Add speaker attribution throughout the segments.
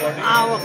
Speaker 1: Awak.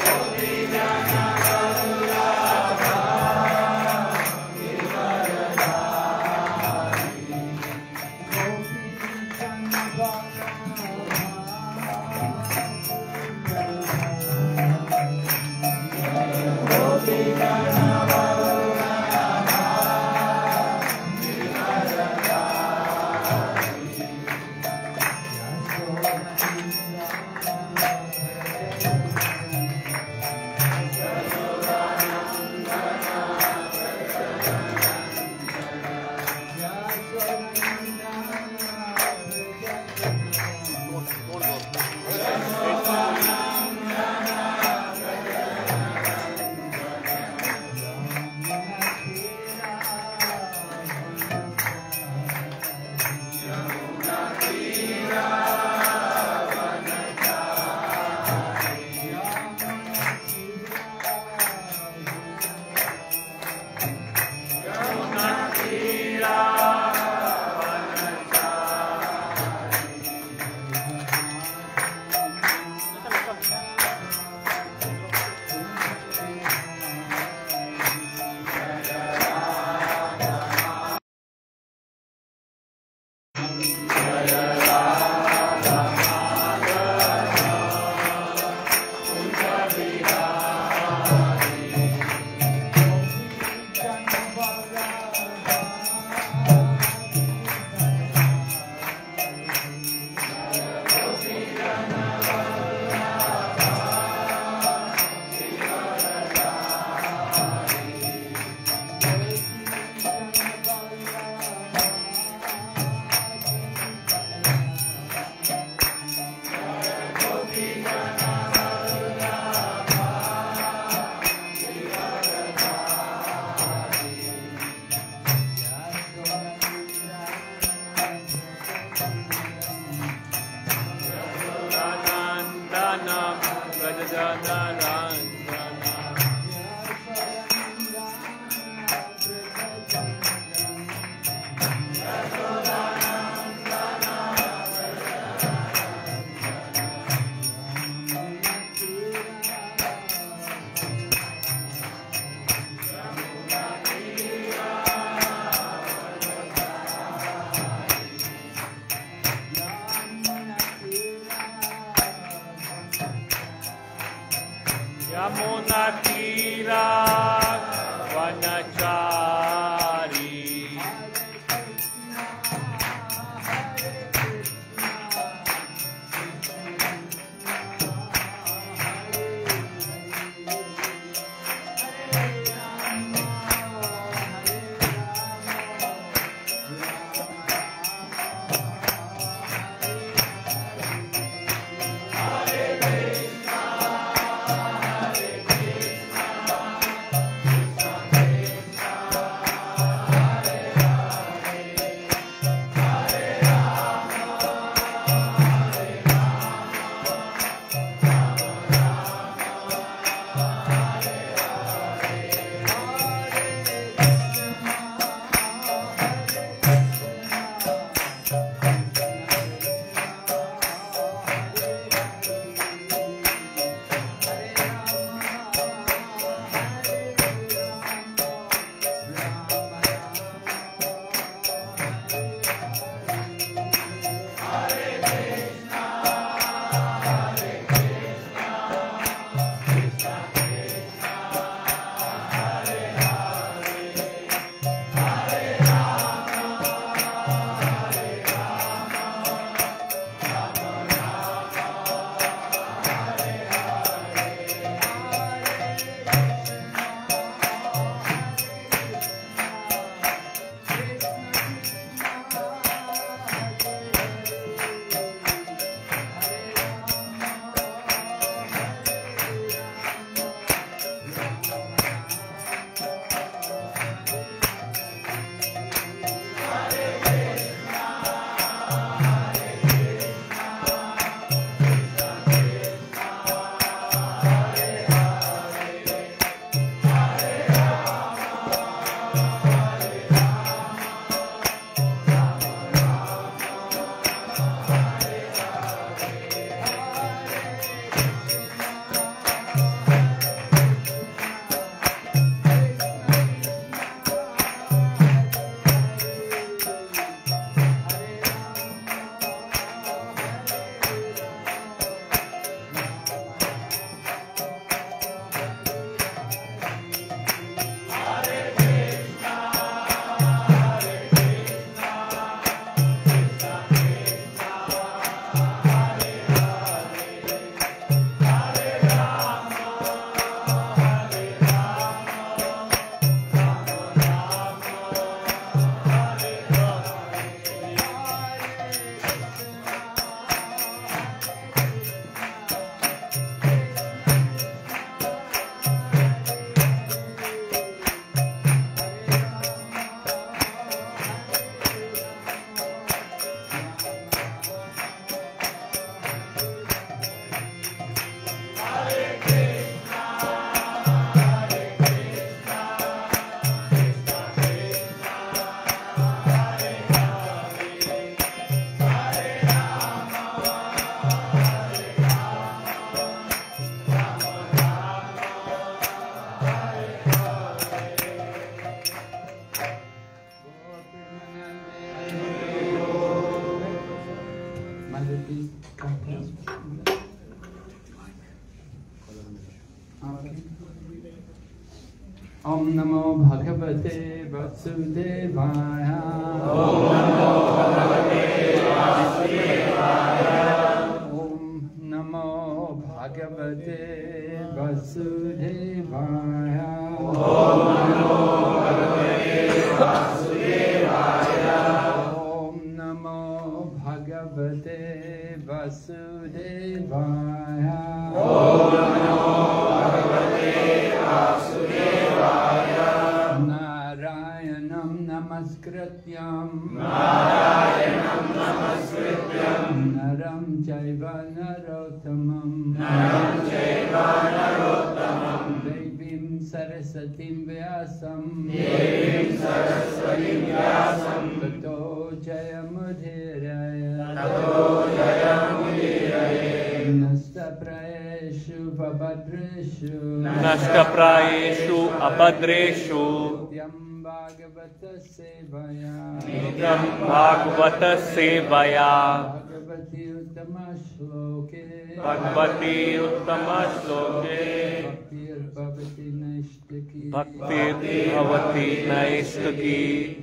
Speaker 1: नमो भगवते वासुदेवाय।
Speaker 2: ओम नमो भगवते वासुदेवाय।
Speaker 1: ओम नमो भगवते वासुदेवाय।
Speaker 2: ओम नमो भगवते वासुदेवाय।
Speaker 1: ओम नमो भगवते वासुदेवाय।
Speaker 2: ओम नमो भगवते वासुदेवाय।
Speaker 1: नारायणं नमस्कृत्यं नरं चैव नरोत्तमं देवीं सरस्वतीं व्यासं ततो जयमुदीरये नष्टप्रायेषु
Speaker 3: नष्टप्रायेषु अभद्रेषु
Speaker 1: नित्यं
Speaker 3: भागवत सेवया
Speaker 1: भगवती उत्तमश्लोके
Speaker 3: भगवती उत्तम श्लोके
Speaker 1: भक्तिर्भवति नैष्टिकी
Speaker 3: भक्तिर्भवति नैष्टिकी।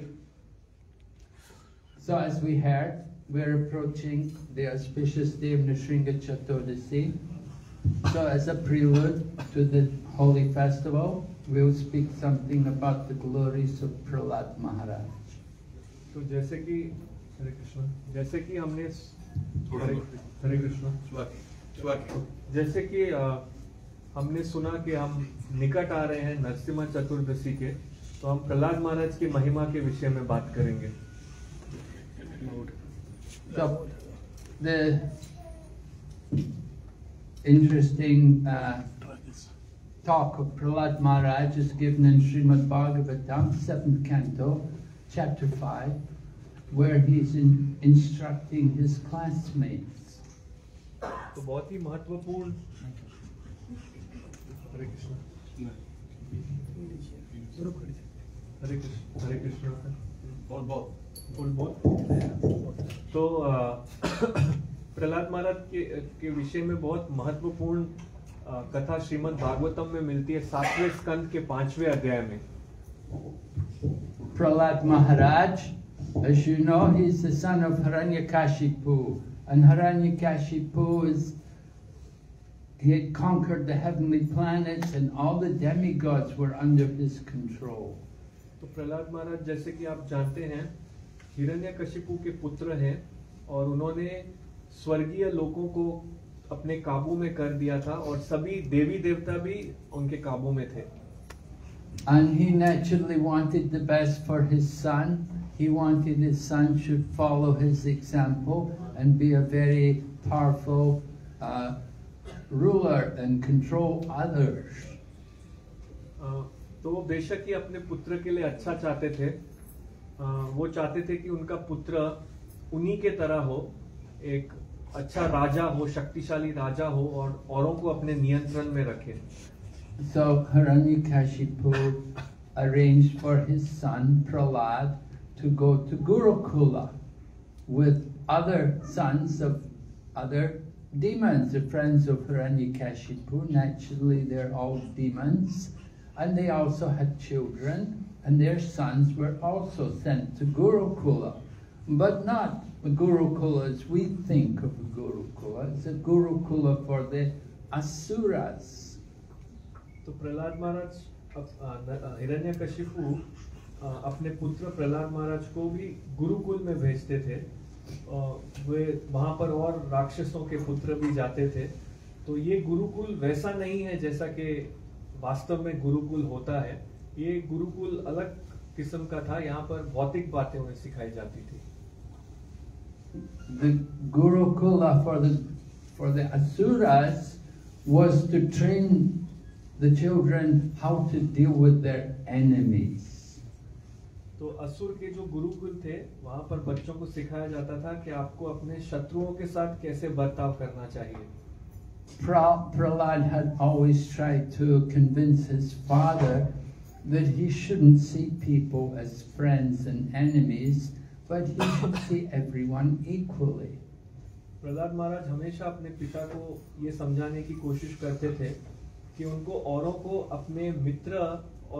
Speaker 1: So as we heard, we're approaching the auspicious day of Nrsimha Chaturdasi. So as a prelude to the holy festival, we'll speak something about the glories of Prahlad Maharaj.
Speaker 4: तो जैसे कि हरे कृष्ण, जैसे कि हमने हरे कृष्ण, जैसे कि हमने सुना कि हम निकट आ रहे हैं नरसिम्हा चतुर्दशी के, तो हम प्रहलाद महाराज की महिमा के विषय में बात करेंगे।
Speaker 1: So the interesting talk of Prahlad Maharaj is given in Srimad Bhagavatam, 7th canto, chapter 5, where he's instructing his classmates.
Speaker 4: तो बहुत ही महत्वपूर्ण हरे कृष्ण हरे कृष्ण तो प्रहलाद महाराज के विषय में बहुत महत्वपूर्ण कथा श्रीमद् भागवतम में मिलती है 7वें स्कंद के 5वें अध्याय में।
Speaker 1: Prahlad Maharaj, as you know, he's the son of Hiranyakashipu, and Hiranyakashipu he had conquered the heavenly planets, and all the demigods were under his control.
Speaker 4: तो प्रहलाद महाराज जैसे कि आप जानते हैं हिरण्यकशिपु के पुत्र हैं और उन्होंने स्वर्गीय लोकों को अपने काबू में कर दिया था और सभी देवी देवता भी उनके काबू में थे।
Speaker 1: And he naturally wanted the best for his son. He wanted his son should follow his example and be a very powerful ruler and control others.
Speaker 4: तो वो बेशक ही अपने पुत्र के लिए अच्छा चाहते थे। वो चाहते थे कि उनका पुत्र उन्हीं के तरह हो, एक अच्छा राजा हो, शक्तिशाली राजा हो और औरों को अपने नियंत्रण में रखे।
Speaker 1: So Hiranyakashipu arranged for his son Prahlad to go to Gurukula with other sons of other demons, the friends of Hiranyakashipu. Naturally, they're all demons, and they also had children, and their sons were also sent to Gurukula, but not a Gurukula as we think of a Gurukula. It's a Gurukula for the Asuras.
Speaker 4: तो प्रहलाद महाराज हिरण्यकशिपु अपने पुत्र प्रहलाद महाराज को भी गुरुकुल में भेजते थे। वे वहां पर और राक्षसों के पुत्र भी जाते थे। तो ये गुरुकुल वैसा नहीं है जैसा कि वास्तव में गुरुकुल होता है। ये गुरुकुल अलग किस्म का था। यहाँ पर भौतिक बातें उन्हें सिखाई जाती थी।
Speaker 1: The Gurukula for the Asuras was to train the children how to deal with their enemies.
Speaker 4: तो असुर के जो गुरुकुल थे वहाँ पर बच्चों को सिखाया जाता था कि आपको अपने शत्रुओं के साथ कैसे बर्ताव करना चाहिए।
Speaker 1: Prahlad had always tried to convince his father that he shouldn't see people as friends and enemies, but he should see everyone equally.
Speaker 4: Prahlad महाराज हमेशा अपने पिता को ये समझाने की कोशिश करते थे कि उनको औरों को अपने मित्र और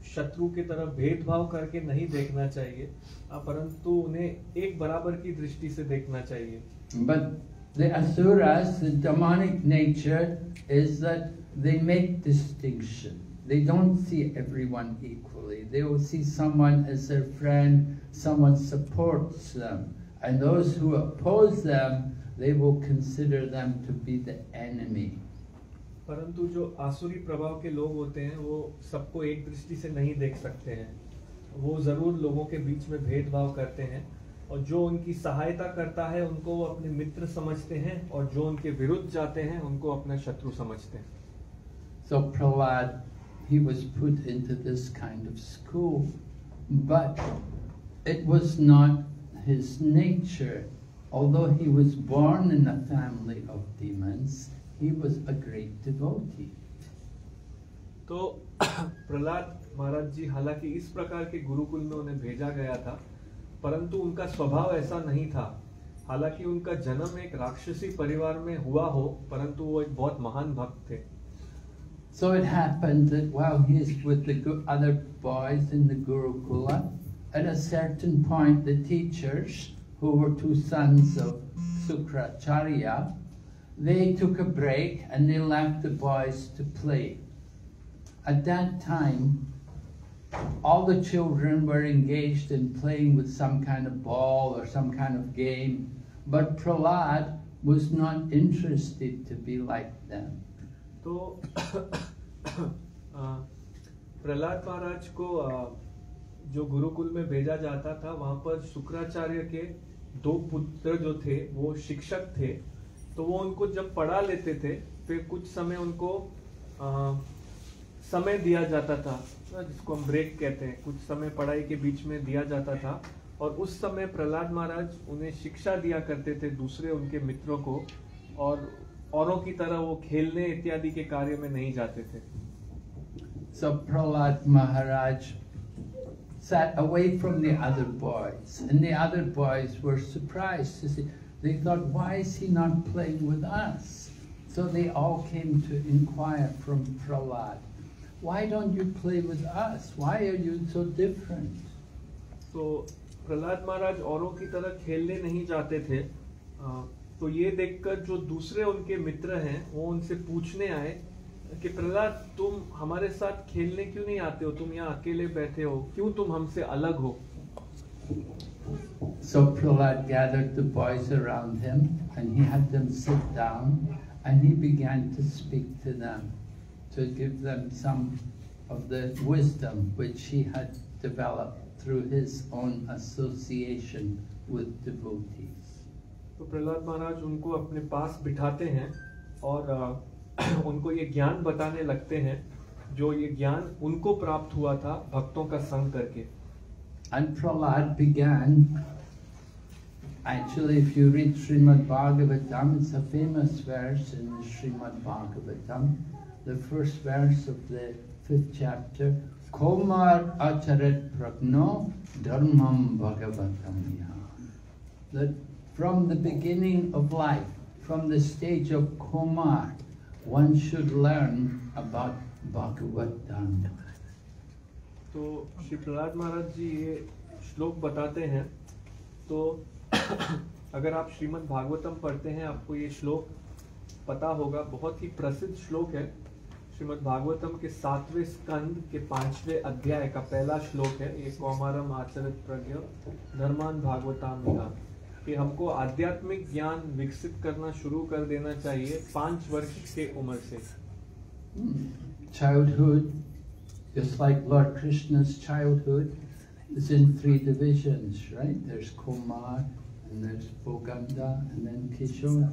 Speaker 4: शत्रु की तरह भेदभाव करके नहीं देखना चाहिए, परंतु उन्हें एक बराबर की दृष्टि से देखना चाहिए।
Speaker 1: But the asuras, the demonic nature, is that they make distinction. They don't see everyone equally. They will see someone as their friend, someone supports them. And those who oppose them, they will consider them to be the enemy.
Speaker 4: परंतु जो आसुरी प्रभाव के लोग होते हैं वो सबको एक दृष्टि से नहीं देख सकते हैं। वो जरूर लोगों के बीच में भेदभाव करते हैं, और जो उनकी सहायता करता है उनको वो अपने मित्र समझते हैं, और जो उनके विरुद्ध जाते हैं उनको अपना शत्रु समझते हैं।
Speaker 1: So Prahlad, he was put into this kind of school, but it was not his nature. Although he was born in a family of demons, he was a great devotee.
Speaker 4: तो प्रहलाद महाराज जी हालांकि इस प्रकार के गुरुकुल में उन्हें भेजा गया था, परंतु उनका स्वभाव ऐसा नहीं था। हालांकि उनका जन्म एक राक्षसी परिवार में हुआ हो, परंतु वो एक बहुत महान भक्त थे।
Speaker 1: So it happened that while he is with the other boys in the Gurukula, at a certain point the teachers, who were two sons of Sukracharya, they took a break and they left the boys to play. At that time, all the children were engaged in playing with some kind of ball or some kind of game, but Prahlad was not interested to be like them.
Speaker 4: तो प्रहलाद महाराज को जो गुरुकुल में भेजा जाता था, वहां पर शुक्राचार्य के दो पुत्र जो थे वो शिक्षक थे, तो वो उनको जब पढ़ा लेते थे फिर कुछ समय उनको समय दिया जाता था, जिसको हम ब्रेक कहते हैं। कुछ समय पढ़ाई के बीच में दिया जाता था, और उस समय प्रहलाद महाराज उन्हें शिक्षा दिया करते थे दूसरे उनके मित्रों को, और औरों की तरह वो खेलने इत्यादि के कार्य में नहीं जाते थे।
Speaker 1: So Prahlad Maharaj sat away from the other boys, and the other boys were surprised to see. They thought, why is he not playing with us? So they all came to inquire from Prahlad, why don't you play with us? Why are you so different?
Speaker 4: तो प्रहलाद महाराज औरों की तरह खेलने नहीं जाते थे, तो ये देखकर जो दूसरे उनके मित्र हैं वो उनसे पूछने आए कि प्रहलाद, तुम हमारे साथ खेलने क्यों नहीं आते हो? तुम यहाँ अकेले बैठे हो, क्यों तुम हमसे अलग हो?
Speaker 1: So Prahlad gathered the boys around him and he had them sit down and he began to speak to them, to give them some of the wisdom which he had developed through his own association with devotees.
Speaker 4: तो प्रहलाद महाराज उनको अपने पास बिठाते हैं और उनको ये ज्ञान बताने लगते हैं, जो ये ज्ञान उनको प्राप्त हुआ था भक्तों का संग करके।
Speaker 1: And Prahlad began, actually if you read Srimad Bhagavatam, it's a famous verse in the Srimad Bhagavatam, the first verse of the 5th chapter, Komar acharet pragno dharmam bhagavatam yaha. That from the beginning of life, from the stage of Komar, one should learn about Bhagavad Dharma.
Speaker 4: तो श्री प्रहलाद महाराज जी ये श्लोक बताते हैं, तो अगर आप श्रीमद् भागवतम पढ़ते हैं आपको ये श्लोक पता होगा, बहुत ही प्रसिद्ध श्लोक है। श्रीमद् भागवतम के 7वें स्कंद के 5वें अध्याय का पहला श्लोक है ये, कौमारम आचरित प्रज्ञ धर्मान भागवतामिहा, कि हमको आध्यात्मिक ज्ञान विकसित करना शुरू कर देना चाहिए 5 वर्ष के उम्र से।
Speaker 1: Childhood, just like Lord Krishna's childhood, is in 3 divisions, right? There's Kumar, and there's Boganda, and then Kishore.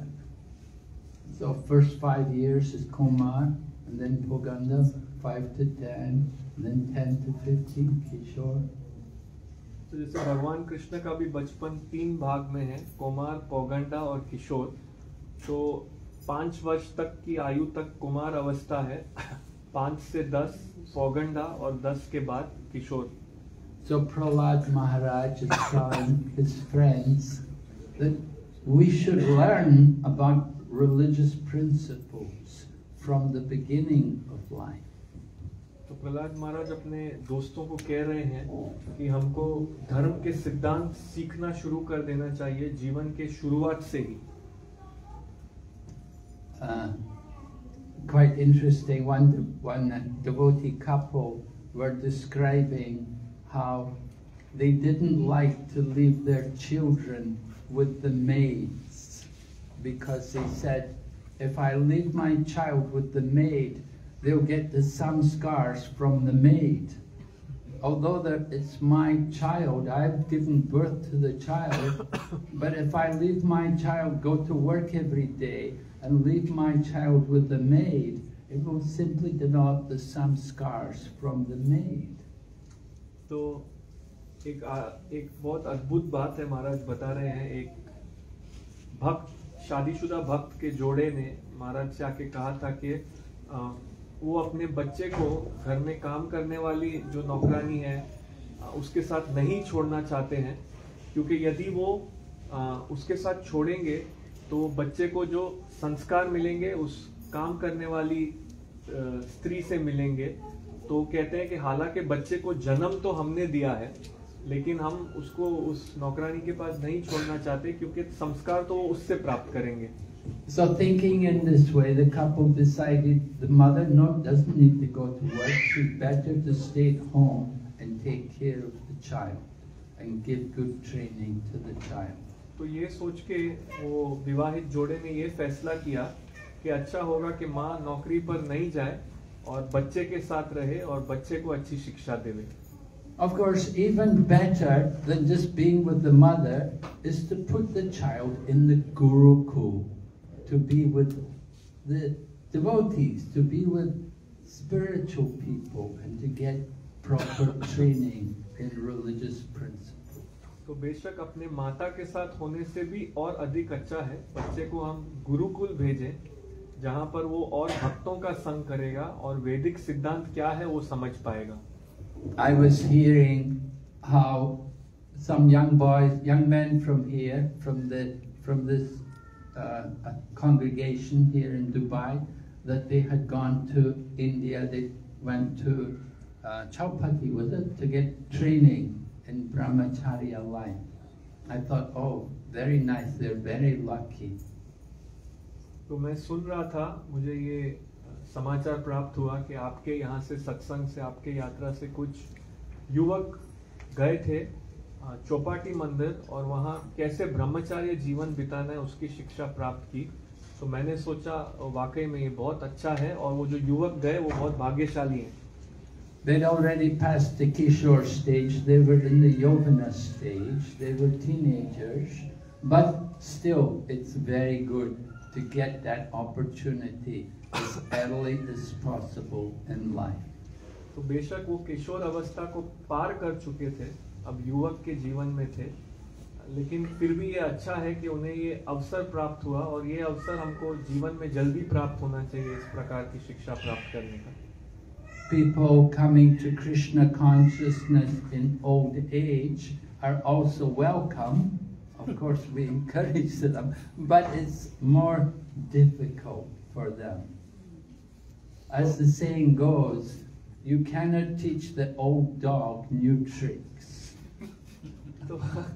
Speaker 1: So first 5 years is Kumar, and then Boganda, 5 to 10, and then 10 to 15, Kishore.
Speaker 4: तो जैसे भगवान कृष्ण का भी बचपन 3 भाग में है, कुमार, पौगंडा और किशोर। तो 5 वर्ष तक की आयु तक कुमार अवस्था है, 5 से 10 पौगंडा और 10 के बाद किशोर।
Speaker 1: So Prahlad Maharaj is telling his friends that we should learn about religious principles from the beginning of life.
Speaker 4: तो प्रहलाद महाराज अपने दोस्तों को कह रहे हैं कि हमको धर्म के सिद्धांत सीखना शुरू कर देना चाहिए जीवन के शुरुआत से ही.
Speaker 1: Quite interesting, one devotee couple were describing how they didn't like to leave their children with the maids, because they said, if I leave my child with the maid, they'll get the samskars from the maid. Although it's my child, I've given birth to the child, but if I leave my child, go to work every day, and leave my child with the maid, it will simply develop the samskars from the maid.
Speaker 4: तो एक बहुत अद्भुत बात है महाराज बता रहे हैं. एक भक्त, शादीशुदा भक्त के जोड़े ने महाराज से आके कहा था कि वो अपने बच्चे को घर में काम करने वाली जो नौकरानी है उसके साथ नहीं छोड़ना चाहते हैं, क्योंकि यदि वो उसके साथ छोड़ेंगे तो बच्चे को जो संस्कार मिलेंगे उस काम करने वाली स्त्री से मिलेंगे. तो कहते हैं कि हालांकि बच्चे को जन्म तो हमने दिया है, लेकिन हम उसको उस नौकरानी के पास नहीं छोड़ना चाहते, क्योंकि संस्कार तो वो उससे प्राप्त करेंगे.
Speaker 1: So thinking in this way, the couple decided the mother doesn't need to go to work. She's better to stay at home and take care of the child and give good training to the child.
Speaker 4: तो ये सोच के वो विवाहित जोड़े ने ये फैसला किया कि अच्छा होगा कि माँ नौकरी पर नहीं जाए और बच्चे के साथ रहे और बच्चे को अच्छी शिक्षा देवे.
Speaker 1: Of course, even better than just being with the mother is to put the child in the Gurukul, to be with the devotees, to be with spiritual people, and to get proper training in religious principles.
Speaker 4: तो बेशक अपने माता के साथ होने से भी और अधिक अच्छा है बच्चे को हम गुरुकुल भेजें, जहाँ पर वो और भक्तों का संग करेगा और वैदिक सिद्धांत क्या है वो समझ पाएगा.
Speaker 1: I was hearing how some young men from here, from this congregation here in Dubai, that they had gone to India. They went to Chowpatty, was it, to get training in brahmacharya life. I thought, oh, very nice, they're very lucky.
Speaker 4: तो मैं सुन रहा था, मुझे ये समाचार प्राप्त हुआ कि आपके यहाँ से सत्संग से, आपके यात्रा से कुछ युवक गए थे चौपाटी मंदिर और वहाँ कैसे ब्रह्मचार्य जीवन बिताना है उसकी शिक्षा प्राप्त की. तो मैंने सोचा वाकई में ये बहुत अच्छा है और वो जो युवक गए वो बहुत भाग्यशाली हैं.
Speaker 1: They'd already passed the Kishore stage, they were in the Yovana stage, they were teenagers, but still it's very good to get that opportunity as early as possible in life.
Speaker 4: तो बेशक वो किशोर अवस्था को पार कर चुके थे, अब युवक के जीवन में थे, लेकिन फिर भी ये अच्छा है कि उन्हें ये अवसर प्राप्त हुआ और ये अवसर हमको जीवन में जल्दी प्राप्त होना चाहिए इस प्रकार की शिक्षा प्राप्त करने का.
Speaker 1: People coming to Krishna consciousness in old age are also welcome. Of course, we encourage them, but it's more difficult for them. As the saying goes, you cannot teach the old dog new tricks.
Speaker 4: तो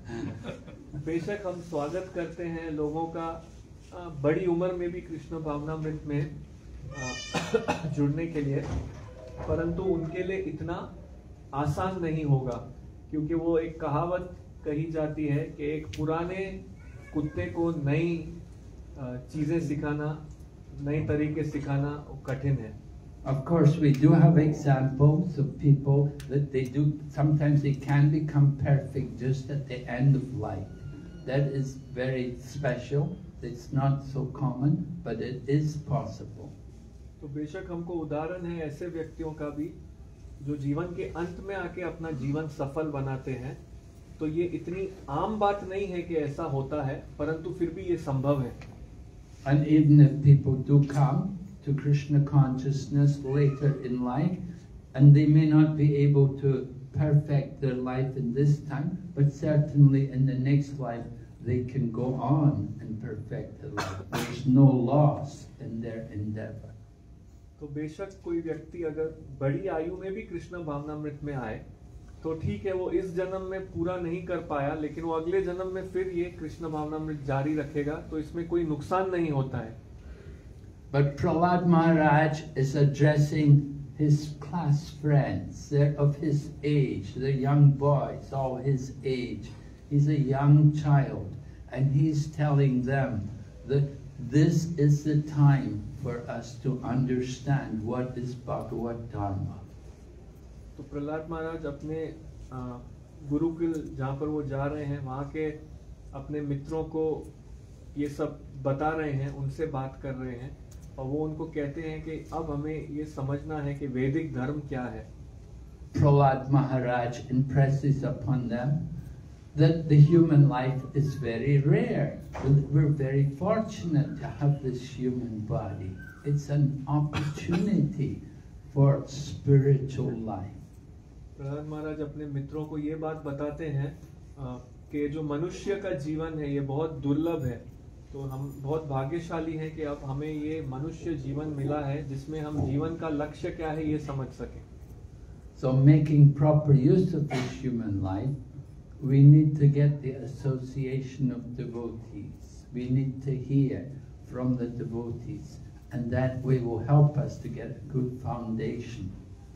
Speaker 4: बेशक हम स्वागत करते हैं लोगों का बड़ी उम्र में भी कृष्ण भावनामृत में जुड़ने के लिए, परंतु उनके लिए इतना आसान नहीं होगा, क्योंकि वो एक कहावत कही जाती है कि एक पुराने कुत्ते को नई चीजें सिखाना, नए तरीके सिखाना कठिन है.
Speaker 1: Of course, we do have examples of people that sometimes they can become perfect just at the end of life. That is very special. It's not so common, but it is possible.
Speaker 4: तो बेशक हमको उदाहरण है ऐसे व्यक्तियों का भी जो जीवन के अंत में आके अपना जीवन सफल बनाते हैं. तो ये इतनी आम बात नहीं है कि ऐसा होता है, परंतु फिर भी ये संभव है.
Speaker 1: And even if people do come to Krishna consciousness later in life, and they may not be able to perfect their life in this time, but certainly in the next life they can go on and perfect their life. There's no loss in their endeavor.
Speaker 4: तो बेशक कोई व्यक्ति अगर बड़ी आयु में भी कृष्ण भावनामृत में आए तो ठीक है, वो इस जन्म में पूरा नहीं कर पाया, लेकिन वो अगले जन्म में फिर ये कृष्ण भावनामृत जारी रखेगा, तो इसमें कोई नुकसान नहीं होता है।
Speaker 1: But Prahlad Maharaj is addressing his class friends. They're of his age. They're young boys, all his age. He's a young child, and he's telling them that this is the time for us to understand what is Bhagavad Dharma.
Speaker 4: तो प्रहलाद महाराज अपने गुरुकुल जहाँ पर वो जा रहे हैं वहाँ के अपने मित्रों को ये सब बता रहे हैं, उनसे बात कर रहे हैं, और वो उनको कहते हैं कि अब हमें ये समझना है कि वैदिक धर्म क्या है।
Speaker 1: Prahlad Maharaj impresses upon them that the human life is very rare. We're very fortunate to have this human body. It's an opportunity for spiritual life.
Speaker 4: Prahlad महाराज अपने मित्रों को ये बात बताते हैं कि जो मनुष्य का जीवन है ये बहुत दुर्लभ है, तो हम बहुत भाग्यशाली हैं कि अब हमें ये मनुष्य जीवन मिला है जिसमें हम जीवन का लक्ष्य क्या है ये समझ सकें।
Speaker 1: So making proper use of this human life, we need to get the association of devotees. We need to hear from the devotees, and that way will help us to get a good foundation.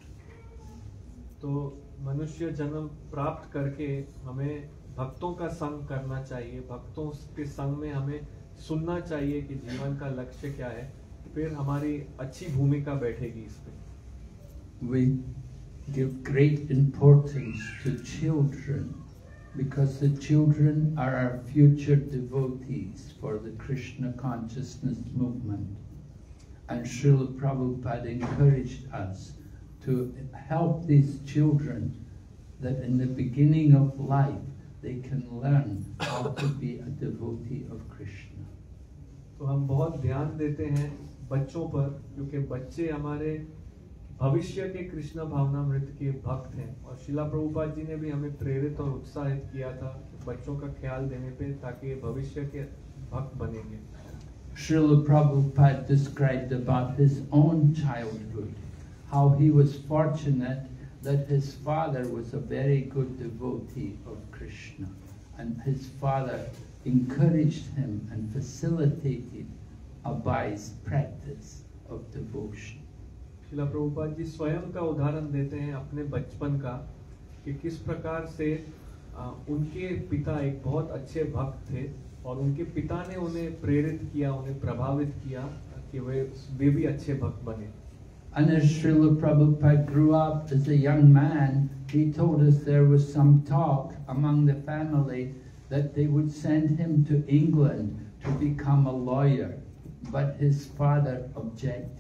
Speaker 4: तो मनुष्य जन्म प्राप्त करके हमें भक्तों का संग करना चाहिए, भक्तों के संग में हमें सुनना चाहिए कि जीवन का लक्ष्य क्या है, फिर हमारी अच्छी भूमिका बैठेगी इस पे।
Speaker 1: We give great importance to children because the children are our future devotees for the Krishna consciousness movement. And Srila Prabhupada encouraged us to help these children that in the beginning of life they can learn how to be a devotee of Krishna.
Speaker 4: तो हम बहुत ध्यान देते हैं बच्चों पर, क्योंकि बच्चे हमारे भविष्य के कृष्ण भावनामृत के भक्त हैं, और शिला प्रभुपाद जी ने भी हमें प्रेरित और उत्साहित किया था बच्चों का ख्याल देने पे, ताकि भविष्य के भक्त बनेंगे।
Speaker 1: Srila Prabhupada described about his own childhood, how he was fortunate that his father was a very good devotee of Krishna, and his father encouraged him and facilitated a wise practice of devotion.
Speaker 4: शिला प्रभुपाद जी स्वयं का उदाहरण देते हैं अपने बचपन का, कि किस प्रकार से उनके पिता एक बहुत अच्छे भक्त थे, और उनके पिता ने उन्हें प्रेरित किया, उन्हें प्रभावित किया कि वे भी अच्छे भक्त बने।
Speaker 1: And as Srila Prabhupada grew up as a young man, he told us there was some talk among the family that they would send him to England to become a lawyer, but his father objected.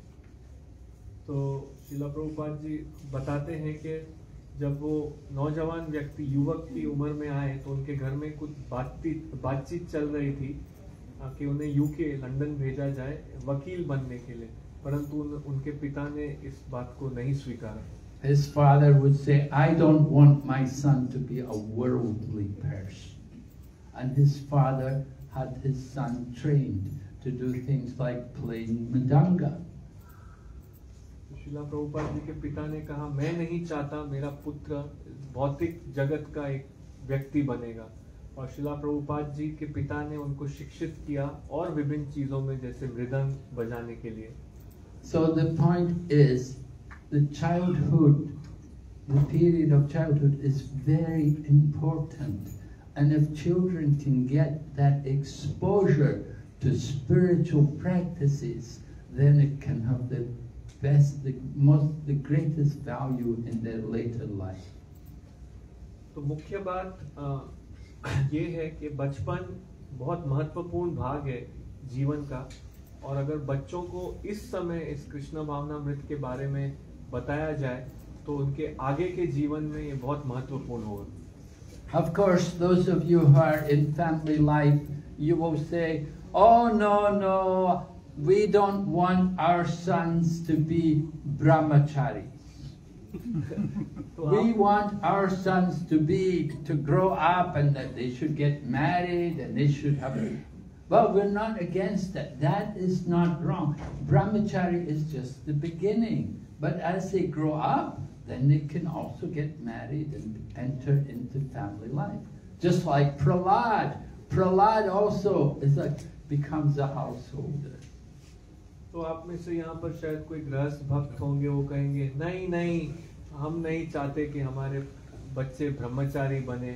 Speaker 4: तो शिला प्रभुपाद जी बताते हैं कि जब वो नौजवान व्यक्ति युवक की उम्र में आए तो उनके घर में कुछ बातचीत चल रही थी कि उन्हें यूके लंदन भेजा जाए वकील बनने के लिए, परंतु उनके पिता ने इस बात को नहीं स्वीकारा।
Speaker 1: His father would say, "I don't want my son to be a worldly person," and his father had his son trained to do things like playing mridanga.
Speaker 4: शिला प्रभुपाद जी के पिता ने कहा, मैं नहीं चाहता मेरा पुत्र भौतिक जगत का एक व्यक्ति बनेगा, और शिला प्रभुपाद जी के पिता ने उनको शिक्षित किया और विभिन्न चीजों में, जैसे मृदंग बजाने के लिए।
Speaker 1: So the point is, the childhood, the period of childhood is very important, and if children can get that exposure to spiritual practices, then it can have the best, the greatest value in their later life.
Speaker 4: तो मुख्य बात ये है कि बचपन बहुत महत्वपूर्ण भाग है जीवन का, और अगर बच्चों को इस समय इस कृष्ण भावनामृत के बारे में बताया जाए तो उनके आगे के जीवन में ये बहुत महत्वपूर्ण होगा।
Speaker 1: Of course, those of you who are in family life, you will say, "Oh no, we don't want our sons to be brahmacharis. We want our sons to grow up and that they should get married and they should have Well, we're not against that. That is not wrong. Brahmachari is just the beginning. But as they grow up, then they can also get married and enter into family life. Just like Prahlad. Prahlad also becomes a householder.
Speaker 4: तो आप में से यहाँ पर शायद कोई गृहस्थ भक्त होंगे, वो कहेंगे नहीं नहीं, हम नहीं चाहते कि हमारे बच्चे ब्रह्मचारी बने।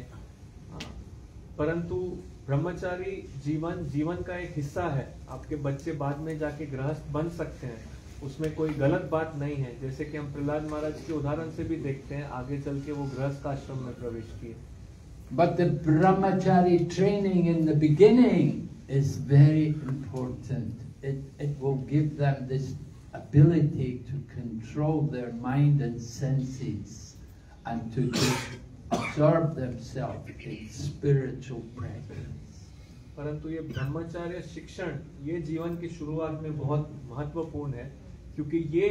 Speaker 4: परंतु ब्रह्मचारी जीवन का एक हिस्सा है। आपके बच्चे बाद में जाके गृहस्थ बन सकते हैं, उसमें कोई गलत बात नहीं है। जैसे कि हम प्रहलाद महाराज के उदाहरण से भी देखते हैं, आगे चल के वो गृहस्थ आश्रम में प्रवेश किए।
Speaker 1: But the brahmachari training in the beginning is very important. It will give them this ability to control their mind and senses and to absorb themselves in spiritual practice.
Speaker 4: परंतु ये ब्रह्मचर्य शिक्षण ये जीवन की शुरुआत में बहुत महत्वपूर्ण है, क्योंकि ये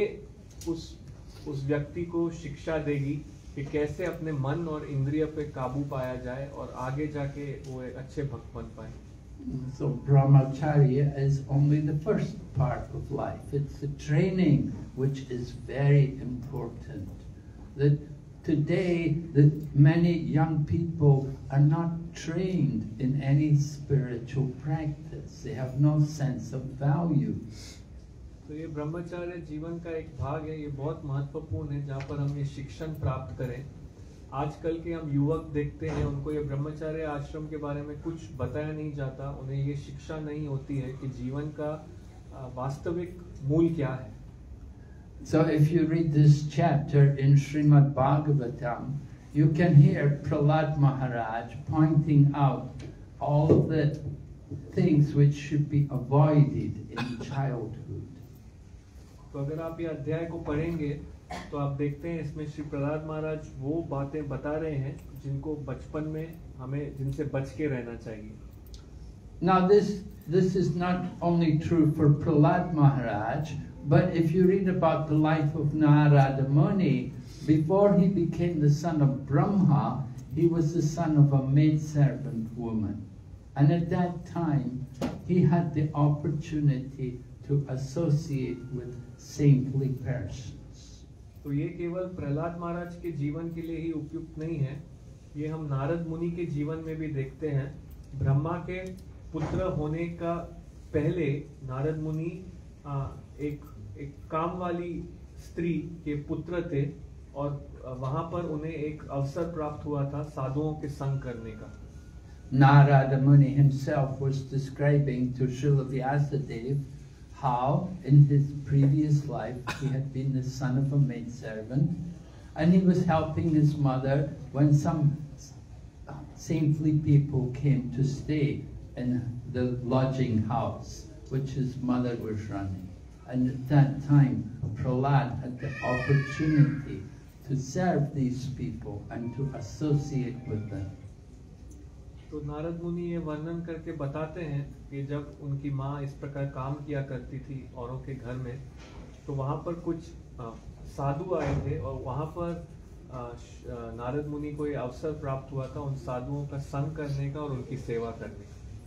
Speaker 4: उस व्यक्ति को शिक्षा देगी कि कैसे अपने मन और इंद्रिय पे काबू पाया जाए और आगे जाके वो एक अच्छे भक्त बन पाए।
Speaker 1: So brahmacharya is only the first part of life. It's the training which is very important. That today that many young people are not trained in any spiritual practice. They have no sense of value.
Speaker 4: तो ये ब्रह्मचर्य जीवन का एक भाग है, ये बहुत महत्वपूर्ण है जहाँ पर हम ये शिक्षण प्राप्त करें। आजकल के हम युवक देखते हैं, उनको ये ब्रह्मचर्य आश्रम के बारे में कुछ बताया नहीं जाता, उन्हें ये शिक्षा नहीं होती है कि जीवन का वास्तविक मूल क्या है।
Speaker 1: So if you read this chapter in Srimad Bhagavatam, you can hear Prahlad Maharaj pointing out all of the things which should be avoided in childhood.
Speaker 4: तो अगर आप ये अध्याय को पढ़ेंगे तो आप देखते हैं इसमें श्री प्रहलाद महाराज वो बातें बता रहे हैं जिनको बचपन में हमें जिनसे बच के रहना चाहिए।
Speaker 1: Now this is not only true for Prahlad Maharaj, but if you read about the life of Narada Muni, before he became the son of Brahma, he was the son of a maidservant woman. And at that time, he had the opportunity to associate with saintly persons.
Speaker 4: तो ये केवल प्रहलाद महाराज के जीवन के लिए ही उपयुक्त नहीं है, ये हम नारद मुनि के जीवन में भी देखते हैं। ब्रह्मा के पुत्र होने का पहले नारद मुनि एक काम वाली स्त्री के पुत्र थे और वहां पर उन्हें एक अवसर प्राप्त हुआ था साधुओं के संग करने का।
Speaker 1: Narada Muni himself was describing to Srila Vyasadeva how in his previous life he had been the son of a maidservant and he was helping his mother when some saintly people came to stay in the lodging house which his mother was running. And at that time, Prahlad had the opportunity to serve these people and to associate with them.
Speaker 4: तो नारद मुनि ये वर्णन करके बताते हैं कि जब उनकी माँ इस प्रकार काम किया करती थी औरों के घर में, तो वहाँ पर कुछ साधु आए थे और वहाँ पर नारद मुनि को ये अवसर प्राप्त हुआ था उन साधुओं का संग करने का और उनकी सेवा करने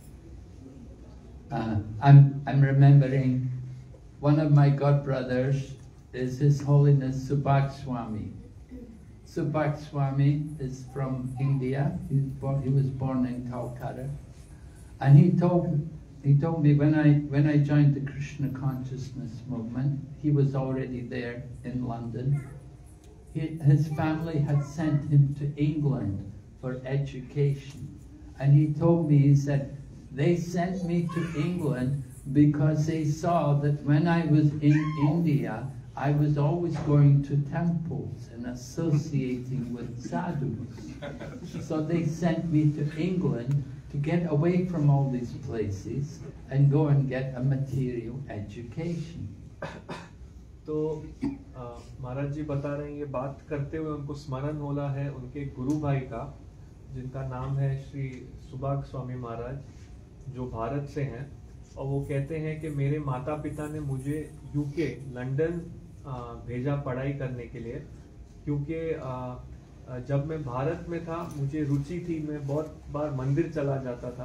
Speaker 4: का।
Speaker 1: I'm remembering one of my godbrothers is His Holiness Subhag Swami. Subhag Swami is from India. He was born in Calcutta, and he told me when I joined the Krishna consciousness movement, he was already there in London. His family had sent him to England for education, and he told me, he said, they sent me to England because they saw that when I was in India, I was always going to temples and associating with sadhus. So they sent me to England to get away from all these places and go and get a material education.
Speaker 4: तो महाराज जी बता रहे हैं, ये बात करते हुए उनको स्मरण होला है उनके गुरु भाई का, जिनका नाम है श्री सुभाग स्वामी महाराज, जो भारत से हैं। और वो कहते हैं कि मेरे माता पिता ने मुझे यूके लंदन भेजा पढ़ाई करने के लिए, क्योंकि जब मैं भारत में था मुझे रुचि थी, मैं बहुत बार मंदिर चला जाता था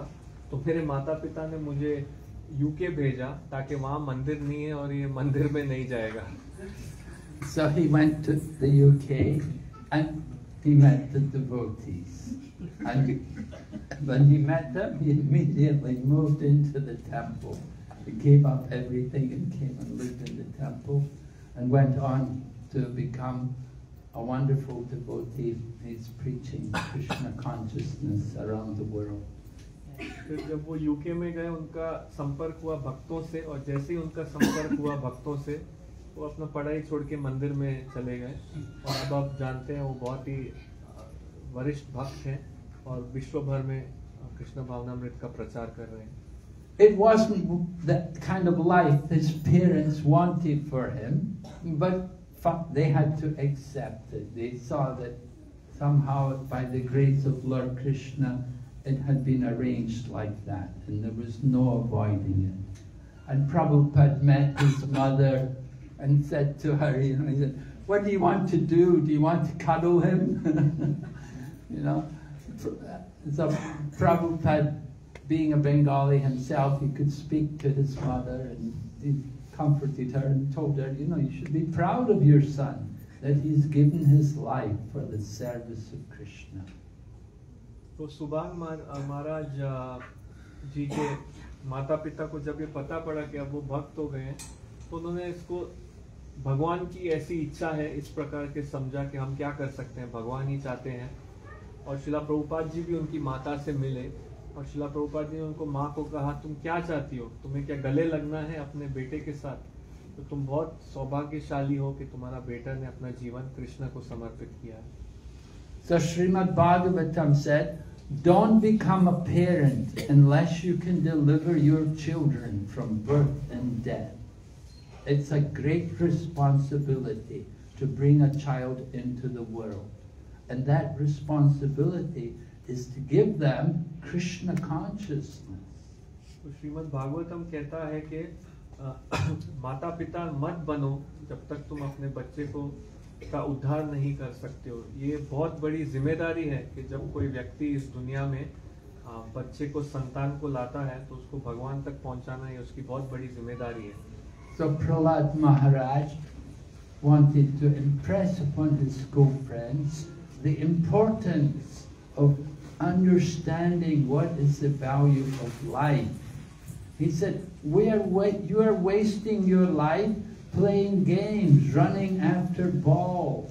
Speaker 4: तो मेरे माता पिता ने मुझे यूके भेजा ताकि वहाँ मंदिर नहीं है और ये मंदिर में नहीं जाएगा.
Speaker 1: So he went to the UK and he met the devotees. And when he met them, he immediately moved into the temple. He gave up everything and came and lived in the temple and went on to become a wonderful devotee. He's preaching Krishna consciousness around the world.
Speaker 4: फिर जब वो UK में गए उनका संपर्क हुआ भक्तों से और जैसे ही उनका संपर्क हुआ भक्तों से वो अपना पढ़ाई छोड़ के मंदिर में चले गए और अब आप जानते हैं वो बहुत ही वरिष्ठ भक्त हैं और विश्व भर में कृष्ण भावनामृत का प्रचार कर रहे हैं.
Speaker 1: It wasn't the kind of life his parents wanted for him, but they had to accept it. They saw that somehow by the grace of Lord Krishna it had been arranged like that and there was no avoiding it. And Prabhupada met his mother and said to her, he said, "What do you want to do? Do you want to cuddle him?" So Prabhupada, being a Bengali himself, he could speak to his mother and he comforted her and told her, you should be proud of your son, that he's given his life for the service of Krishna.
Speaker 4: तो सुभान महाराज जी के माता पिता को जब ये पता पड़ा कि अब वो भक्त हो गए हैं तो उन्होंने इसको भगवान की ऐसी इच्छा है इस प्रकार के समझा कि हम क्या कर सकते हैं, भगवान ही चाहते हैं. और शिला प्रभुपाद जी भी उनकी माता से मिले और शिला प्रभुपाद जी ने उनको माँ को कहा, तुम क्या चाहती हो, तुम्हें क्या गले लगना है अपने बेटे के साथ, तो तुम बहुत सौभाग्यशाली हो कि तुम्हारा बेटा ने अपना जीवन कृष्ण को समर्पित किया है.
Speaker 1: So Srimad Bhagavatam said, don't become a parent unless you can deliver your children from birth and death. It's a great responsibility to bring a child into the world. And that responsibility is to give them Krishna consciousness.
Speaker 4: तो श्रीमद् भागवतम कहता है कि माता पिता मत बनो जब तक तुम अपने बच्चे को का उद्धार नहीं कर सकते हो. ये बहुत बड़ी जिम्मेदारी है कि जब कोई व्यक्ति इस दुनिया में बच्चे को संतान को लाता है तो उसको भगवान तक पहुंचाना ये उसकी बहुत बड़ी जिम्मेदारी है.
Speaker 1: So Prahlad Maharaj wanted to impress upon his school friends the importance of understanding what is the value of life. He said, you are wasting your life playing games, running after balls.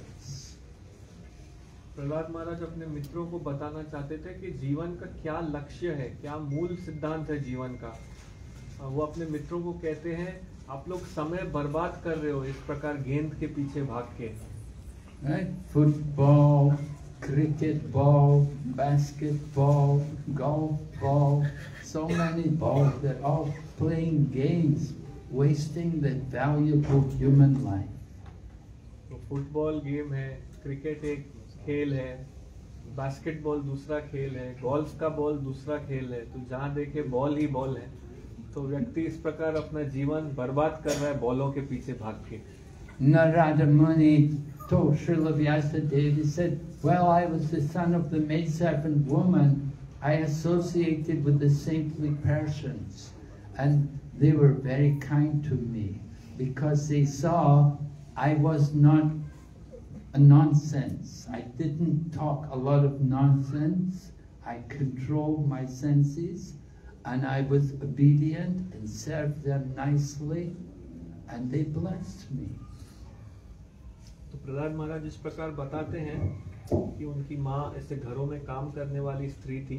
Speaker 4: Prahlad महाराज अपने मित्रों को बताना चाहते थे कि जीवन का क्या लक्ष्य है, क्या मूल सिद्धांत है जीवन का. वो अपने मित्रों को कहते हैं, आप लोग समय बर्बाद कर रहे हो इस प्रकार गेंद के पीछे भाग के.
Speaker 1: Right? Football, cricket ball, basketball, golf ball, so many balls. They're all playing games, wasting the valuable human life.
Speaker 4: तो फुटबॉल गेम है, क्रिकेट एक खेल है, बास्केटबॉल दूसरा खेल है, गोल्फ का बॉल दूसरा खेल है. तो जहाँ देखे बॉल ही बॉल है. तो व्यक्ति इस प्रकार अपना जीवन बर्बाद कर रहा है बॉलों के पीछे भाग के.
Speaker 1: Narada Muni told Srila Vyasadeva, he said, well, I was the son of the maidservant woman. I associated with the saintly persons and they were very kind to me because they saw I was not a nonsense. I didn't talk a lot of nonsense. I controlled my senses and I was obedient and served them nicely and they blessed me.
Speaker 4: तो प्रहलाद महाराज इस प्रकार बताते हैं कि उनकी माँ ऐसे घरों में काम करने वाली स्त्री थी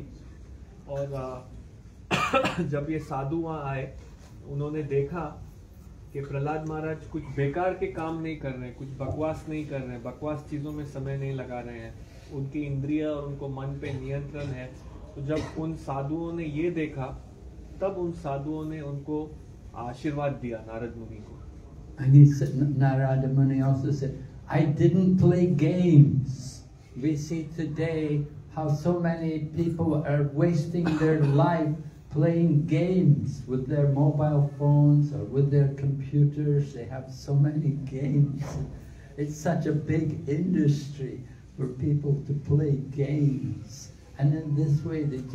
Speaker 4: और जब ये साधु वहाँ आए उन्होंने देखा कि प्रहलाद महाराज कुछ बेकार के काम नहीं कर रहे हैं, कुछ बकवास नहीं कर रहे हैं, बकवास चीज़ों में समय नहीं लगा रहे हैं, उनकी इंद्रिय और उनको मन पे नियंत्रण है. तो जब उन साधुओं ने ये देखा तब उन साधुओं ने उनको आशीर्वाद दिया नारद मुनि को.
Speaker 1: And he said, Narada Muni also said, I didn't play games. We see today how so many people are wasting their life playing games with their mobile phones or with their computers. They have so many games. It's such a big industry for people to play games. And in this way they just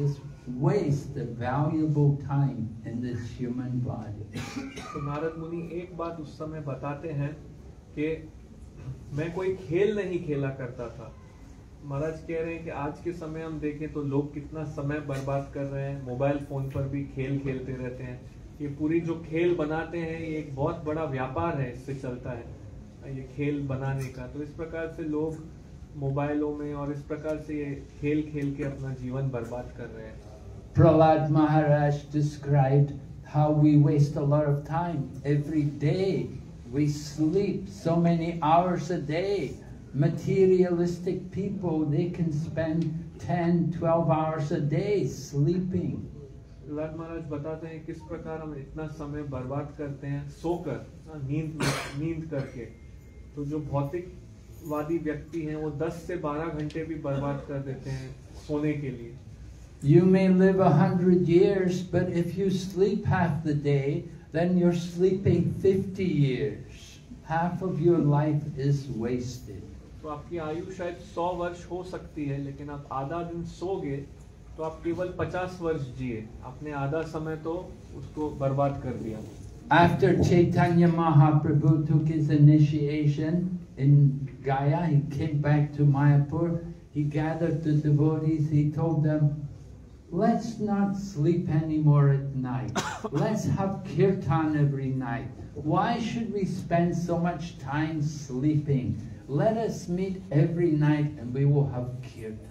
Speaker 1: waste the valuable time in this human body.
Speaker 4: तो नारद मुनि एक बात उस समय बताते हैं कि मैं कोई खेल नहीं खेला करता था। महाराज कह रहे हैं कि आज के समय हम देखें तो लोग कितना समय बर्बाद कर रहे हैं, मोबाइल फोन पर भी खेल खेलते रहते हैं। ये पूरी जो खेल बनाते हैं ये एक बहुत बड़ा व्यापार है, इससे चलता है ये खेल बनाने का। तो इस प्रकार से लोग मोबाइलों में और इस प्रकार से ये खेल खेल के अपना जीवन बर्बाद कर रहे हैं।
Speaker 1: Prahlad Maharaj described how we waste a lot of time. Every day we sleep so many hours a day. Materialistic people, they can spend 10, 12 hours a day sleeping.
Speaker 4: Prahlad महाराज बताते हैं किस प्रकार हम इतना समय बर्बाद करते हैं सोकर, नींद करके। तो जो भौतिकवादी व्यक्ति हैं वो 10 से 12 घंटे भी बर्बाद कर देते हैं सोने के लिए।
Speaker 1: You may live 100 years, but if you sleep half the day, then you're sleeping 50 years. Half of your life is wasted.
Speaker 4: तो आपकी आयु शायद 100 वर्ष हो सकती है, लेकिन आप आधा दिन सोगे तो आप केवल 50 वर्ष जिए, आपने आधा समय तो उसको बर्बाद कर दिया।
Speaker 1: After Chaitanya Mahaprabhu took his initiation in Gaya, he came back to Mayapur, he gathered the devotees, he told them, let's not sleep anymore at night. Let's have kirtan every night. Why should we spend so much time sleeping? Let us meet every night and we will have kirtan.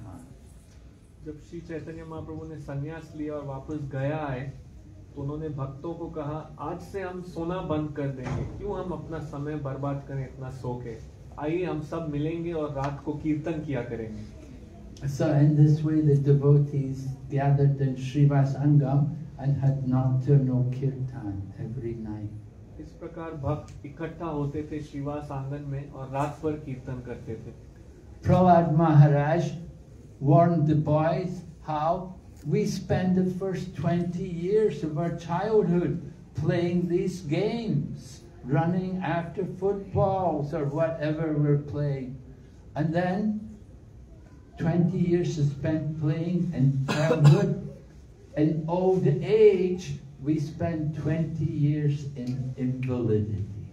Speaker 4: जब श्री चैतन्य महाप्रभु ने संन्यास लिया और वापस गया आए तो उन्होंने भक्तों को कहा, आज से हम सोना बंद कर देंगे, क्यों हम अपना समय बर्बाद करें इतना सो के, आइए हम सब मिलेंगे और रात को कीर्तन किया करेंगे।
Speaker 1: So in this way the devotees gathered in Srivas Angam and had nocturnal kirtan every night.
Speaker 4: इस प्रकार भक्त इकट्ठा होते थे श्रीवास आंगन में और रात भर कीर्तन करते थे।
Speaker 1: Prahlad Maharaj warned the boys how we spend the first 20 years of our childhood playing these games, running after footballs or whatever we're playing. And then 20 years is spent playing in childhood. In old age, we spend 20 years in invalidity.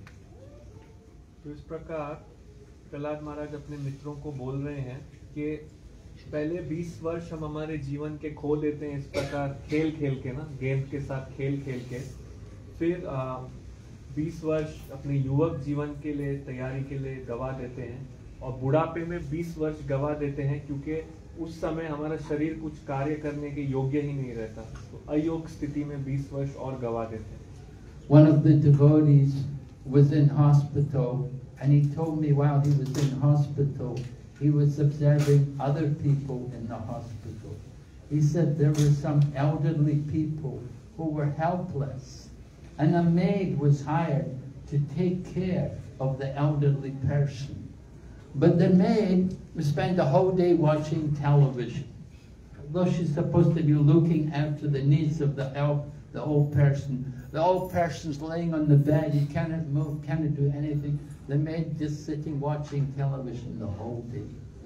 Speaker 4: तो इस प्रकार प्रहलाद महाराज अपने मित्रों को बोल रहे हैं कि पहले 20 वर्ष हम हमारे जीवन के खो देते हैं इस प्रकार खेल खेल के ना, गेंद के साथ खेल खेल के। फिर 20 वर्ष अपने युवक जीवन के लिए तैयारी के लिए गवा देते हैं और बुढ़ापे में 20 वर्ष गवा देते हैं, क्योंकि उस समय हमारा शरीर कुछ कार्य करने के योग्य ही नहीं रहता। तो अयोग स्थिति में 20 वर्ष और गवा देते हैं।
Speaker 1: One of the devotees was in hospital and he told me while he was in hospital, he was observing other people in the hospital. He said there were some elderly people who were helpless and a maid was hired to take care of the elderly person. But the maid would spend the whole day watching television. Though she's supposed to be looking after the needs of the old person. The old person's laying on the bed, he cannot move, cannot do anything. The maid just sitting watching television the whole day.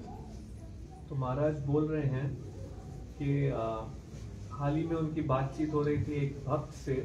Speaker 4: तो महाराज बोल रहे हैं कि हाल ही में उनकी बातचीत हो रही थी एक भक्त से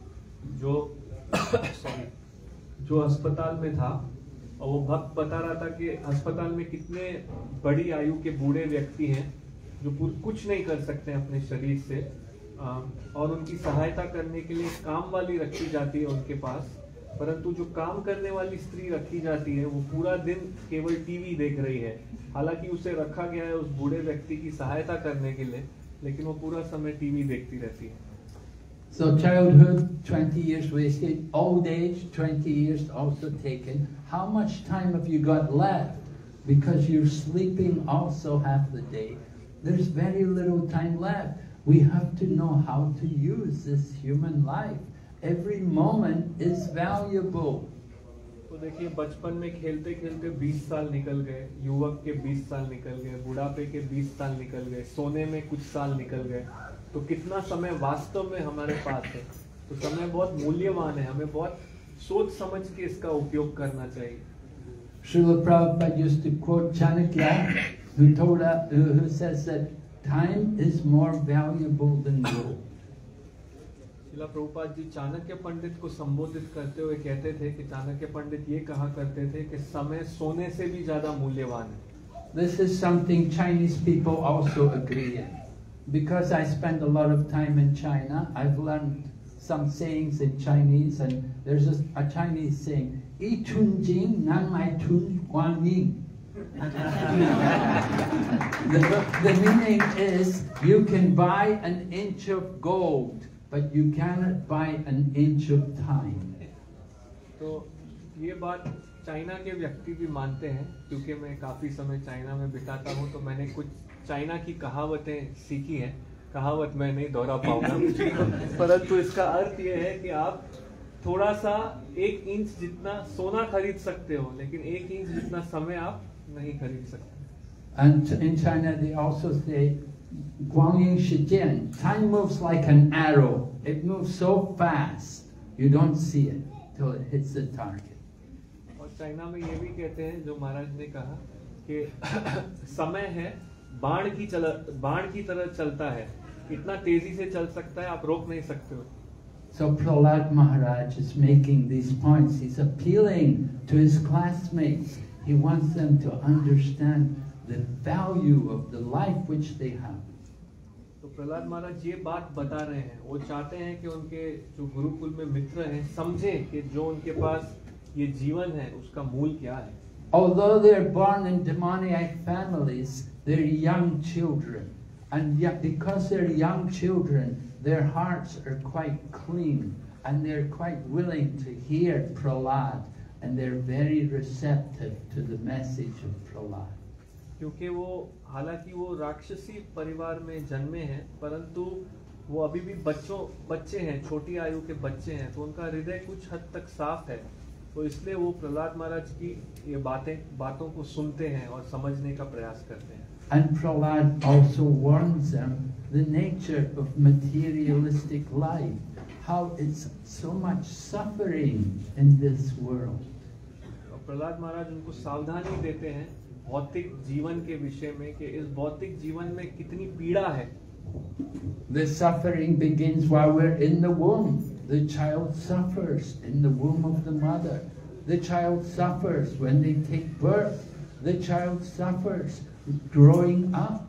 Speaker 4: जो अस्पताल में था, और वो भक्त बता रहा था कि अस्पताल में कितने बड़ी आयु के बूढ़े व्यक्ति हैं जो कुछ नहीं कर सकते हैं अपने शरीर से, और उनकी सहायता करने के लिए काम वाली रखी जाती है उनके पास, परंतु जो काम करने वाली स्त्री रखी जाती है वो पूरा दिन केवल टीवी देख रही है। हालांकि उसे रखा गया है उस बूढ़े व्यक्ति की सहायता करने के लिए, लेकिन वो पूरा समय टीवी देखती रहती है।
Speaker 1: So childhood, 20 years wasted. Old age, 20 years also taken. How much time have you got left? Because you're sleeping also half the day. There's very little time left. We have to know how to use this human life. Every moment is valuable.
Speaker 4: तो देखिए बचपन में खेलते खेलते 20 साल निकल गए, युवक के 20 साल निकल गए, बुढ़ापे के 20 साल निकल गए, सोने में कुछ साल निकल गए। तो कितना समय वास्तव में हमारे पास है? तो समय बहुत मूल्यवान है, हमें बहुत सोच समझ के इसका उपयोग करना चाहिए।
Speaker 1: Srila Prabhupada used to quote Chanakya, who says that Time is more valuable than gold.
Speaker 4: शिला प्रभुपाद जी चाणक्य पंडित को संबोधित करते हुए कहते थे कि चाणक्य पंडित ये कहा करते थे कि समय सोने से भी ज्यादा मूल्यवान है.
Speaker 1: This is something Chinese people also agree in. Because I spend a lot of time in China, I've learned some sayings in Chinese, and there's a Chinese saying, "Yi chun jing, nan mai chun guang ying." The meaning is, you can buy an inch of gold, but you cannot buy an inch of time.
Speaker 4: तो ये बात China के व्यक्ति भी मानते हैं, क्योंकि मैं काफी समय चाइना में बिताता हूँ, तो मैंने कुछ चाइना की कहावतें सीखी हैं. कहावत मैं नहीं दोहरा पाऊंगा, परंतु इसका अर्थ ये है कि आप थोड़ा सा 1 इंच जितना सोना खरीद सकते हो, लेकिन 1 इंच जितना समय आप नहीं खरीद सकते.
Speaker 1: And in China they also say, Guangying Shijian, time moves like an arrow. It moves so fast, you don't see it till it hits the target.
Speaker 4: और चाइना में ये भी कहते हैं, जो महाराज ने कहा कि समय है बाण की तरह चलता है, इतना तेजी से चल सकता है, आप रोक नहीं सकते हो.
Speaker 1: So Prahlad Maharaj is making these points. He's appealing to his classmates. He wants them to understand the value of the life which they have.
Speaker 4: तो प्रहलाद महाराज ये बात बता रहे हैं, वो चाहते हैं कि उनके जो गुरुकुल में मित्र हैं समझे कि जो उनके पास ये जीवन है उसका मूल क्या है.
Speaker 1: Although they're born in demoniac families, they're young children. And yet because they're young children, their hearts are quite clean. And they're quite willing to hear Prahlad. And they're very receptive to the message of Prahlad.
Speaker 4: क्योंकि वो हालांकि वो राक्षसी परिवार में जन्मे हैं, परंतु वो अभी भी बच्चे हैं, छोटी आयु के बच्चे हैं, तो उनका हृदय कुछ हद तक साफ है. तो इसलिए वो प्रहलाद महाराज की ये बातों को सुनते हैं और समझने का प्रयास करते हैं.
Speaker 1: And Prahlad also warns them the nature of materialistic life, how it's so much suffering in this world.
Speaker 4: Prahlad महाराज उनको सावधानी देते हैं भौतिक जीवन के विषय में कि इस भौतिक जीवन में कितनी पीड़ा है.
Speaker 1: The suffering begins while we're in the womb. The child suffers in the womb of the mother. The child suffers when they take birth. The child suffers growing up.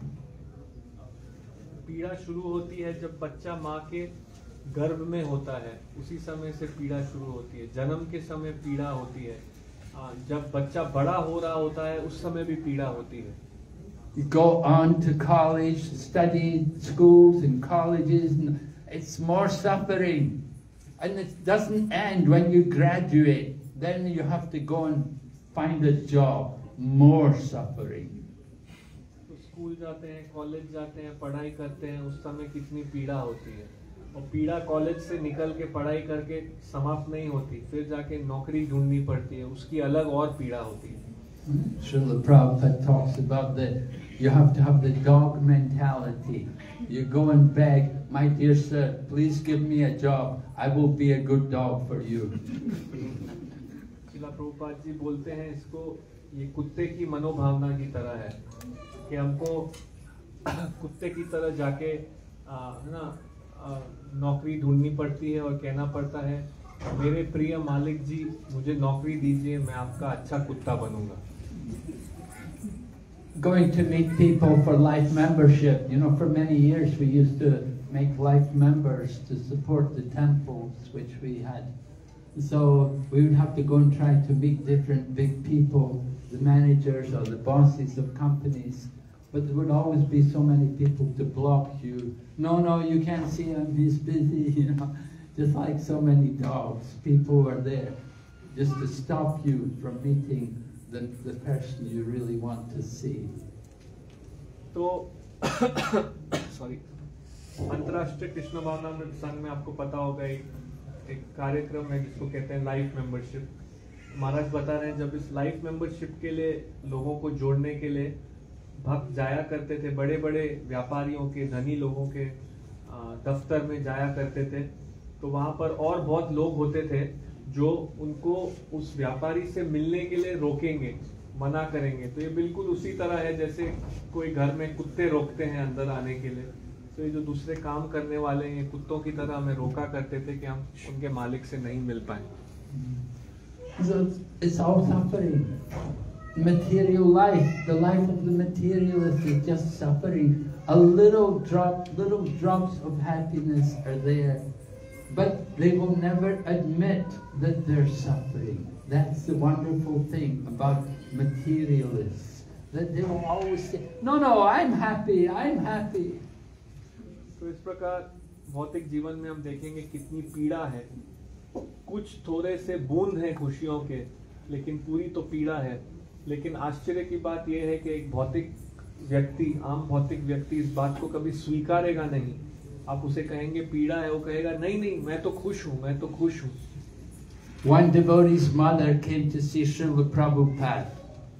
Speaker 4: पीड़ा शुरू होती है जब बच्चा माँ के गर्भ में होता है, उसी समय से पीड़ा शुरू होती है. जन्म के समय पीड़ा होती है, जब बच्चा बड़ा हो रहा होता है उस समय भी पीड़ा होती है.
Speaker 1: You go on to college, study schools and colleges, and it's more suffering. And it doesn't end when you graduate. Then you have to go and find a job. More suffering.
Speaker 4: तो school जाते हैं, college जाते हैं, पढ़ाई करते हैं, उस समय कितनी पीड़ा होती है. और पीड़ा कॉलेज से निकल के पढ़ाई करके समाप्त नहीं होती, फिर जाके नौकरी ढूंढनी पड़ती है, उसकी अलग और पीड़ा होती है.
Speaker 1: Srila Prabhupada talks about you have to have the dog mentality. You go and beg, my dear sir, please give me a job. I will be a good dog for you.
Speaker 4: Srila Prabhupada ji बोलते हैं इसको, ये कुत्ते की मनोभावना की तरह है कि हमको कुत्ते की तरह जाके नौकरी ढूंढनी पड़ती है और कहना पड़ता है, मेरे प्रिय मालिक जी मुझे नौकरी दीजिए, मैं आपका अच्छा कुत्ता बनूंगा.
Speaker 1: Going to meet people for life membership. You know, for many years we used to make life members to support the temples which we had. So we would have to go and try to meet different big people, the managers or the bosses of companies. But there would always be so many people to block you. No, you can't see him, he's busy, you know. Just like so many dogs, people were there just to stop you from meeting the person you really want to see.
Speaker 4: तो sorry, अंतर्राष्ट्रीय कृष्ण भावना में संघ में आपको पता होगा एक कार्यक्रम है जिसको कहते हैं लाइफ मेंबरशिप. महाराज बता रहे हैं जब इस लाइफ मेंबरशिप के लिए लोगों को जोड़ने के लिए भक्त जाया करते थे, बड़े बड़े व्यापारियों के, धनी लोगों के दफ्तर में जाया करते थे, तो वहां पर और बहुत लोग होते थे जो उनको उस व्यापारी से मिलने के लिए रोकेंगे मना करेंगे। तो ये बिल्कुल उसी तरह है जैसे कोई घर में कुत्ते रोकते हैं अंदर आने के लिए। तो ये जो दूसरे काम करने वाले हैं कुत्तों की तरह हमें रोका करते थे कि हम उनके मालिक से नहीं मिल पाए।
Speaker 1: So it's all suffering. Material life, the life of the materialist is just suffering. A little drops of happiness are there, but they will never admit that they're suffering. That's the wonderful thing about materialists, that they will always say, "No, I'm happy, I'm happy."
Speaker 4: तो इस प्रकार भौतिक जीवन में हम देखेंगे कितनी पीड़ा है। कुछ थोड़े से बूंद हैं खुशियों के, लेकिन पूरी तो पीड़ा है। लेकिन आश्चर्य की बात यह है कि एक भौतिक व्यक्ति, आम भौतिक व्यक्ति इस बात को कभी स्वीकारेगा नहीं। आप उसे कहेंगे पीड़ा है, वो कहेगा नहीं मैं तो खुश हूँ, मैं तो खुश हूँ।
Speaker 1: One devotee's mother came to see Srila Prabhupada,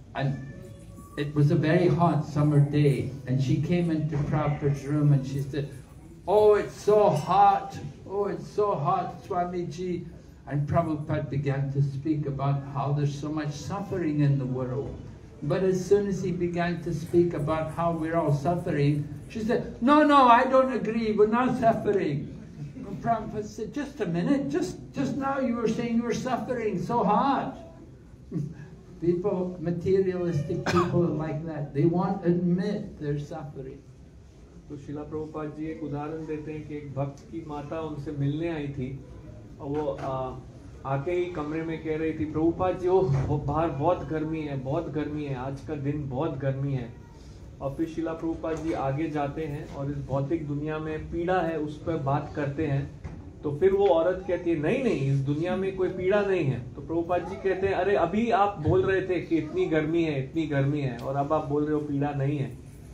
Speaker 1: and it was a very hot summer day, and she came into Prabhupada's room and she said, "Oh, it's so hot, Swamiji." And Prabhupada began to speak about how there's so much suffering in the world. But as soon as he began to speak about how we're all suffering, she said, No, I don't agree, we're not suffering. And Prabhupada said, just a minute, just now you were saying you were suffering, so hot. People, materialistic people are like that. They won't admit they're suffering.
Speaker 4: तो शिला प्रभुपाद जी एक उदाहरण देते हैं कि एक भक्त की माता उनसे मिलने आई थी और वो आके ही कमरे में कह रही थी, प्रभुपाद जी वो बाहर बहुत गर्मी है, आज का दिन बहुत गर्मी है। और फिर शिला प्रभुपाद जी आगे जाते हैं और इस भौतिक दुनिया में पीड़ा है उस पर बात करते हैं। तो फिर वो औरत कहती है नहीं इस दुनिया में कोई पीड़ा नहीं है। तो प्रभुपाद जी कहते हैं अरे अभी आप बोल रहे थे कि इतनी गर्मी है और अब आप बोल रहे हो पीड़ा नहीं है।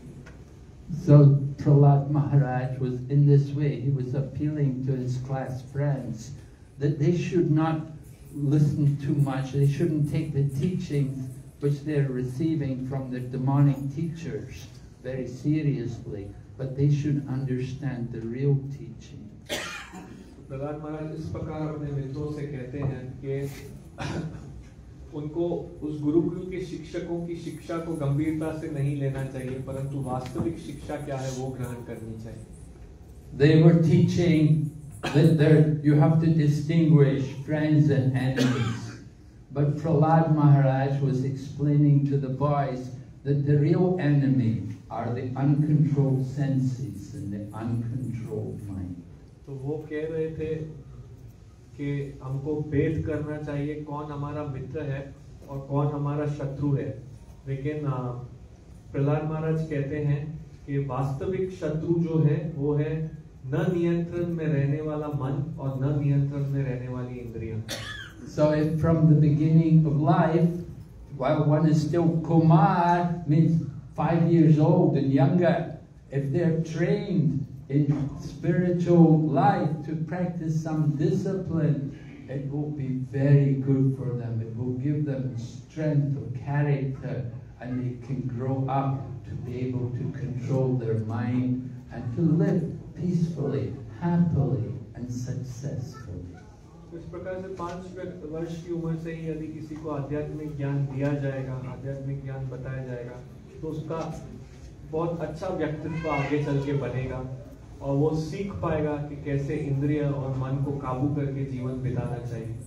Speaker 1: So Prahlad Maharaj was in this way. He was appealing to his class friends that they should not listen too much. They shouldn't take the teachings which they're receiving from the demonic teachers very seriously, but they should understand the real teaching.
Speaker 4: Prahlad महाराज इस प्रकार अपने मित्रों से कहते हैं कि उनको उस गुरुकुल के शिक्षकों की शिक्षा को गंभीरता से नहीं लेना चाहिए, परंतु वास्तविक शिक्षा क्या है वो ग्रहण करनी चाहिए।
Speaker 1: They were teaching that you have to distinguish friends and enemies, but Prahlad Maharaj was explaining to the boys that the real enemy are the uncontrolled senses and the uncontrolled mind.
Speaker 4: तो वो कह रहे थे कि हमको भेद करना चाहिए कौन हमारा मित्र है और कौन हमारा शत्रु है। लेकिन प्रहलाद महाराज कहते हैं कि वास्तविक शत्रु जो है वो है न नियंत्रण में रहने वाला मन और न नियंत्रण में रहने वाली इंद्रियां।
Speaker 1: So if from the beginning of life, while one is still Kumar, means 5 years old and younger, if they're trained in spiritual life to practice some discipline, it will be very good for them. It will give them strength of character, and they can grow up to be able to control their mind and to live peacefully, happily and successfully.
Speaker 4: इस प्रकार से 5 वर्ष की उम्र से ही यदि किसी को आध्यात्मिक ज्ञान दिया जाएगा, आध्यात्मिक ज्ञान बताया जाएगा, तो उसका बहुत अच्छा व्यक्तित्व आगे चल के बनेगा और वो सीख पाएगा कि कैसे इंद्रिय और मन को काबू करके जीवन बिताना चाहिए।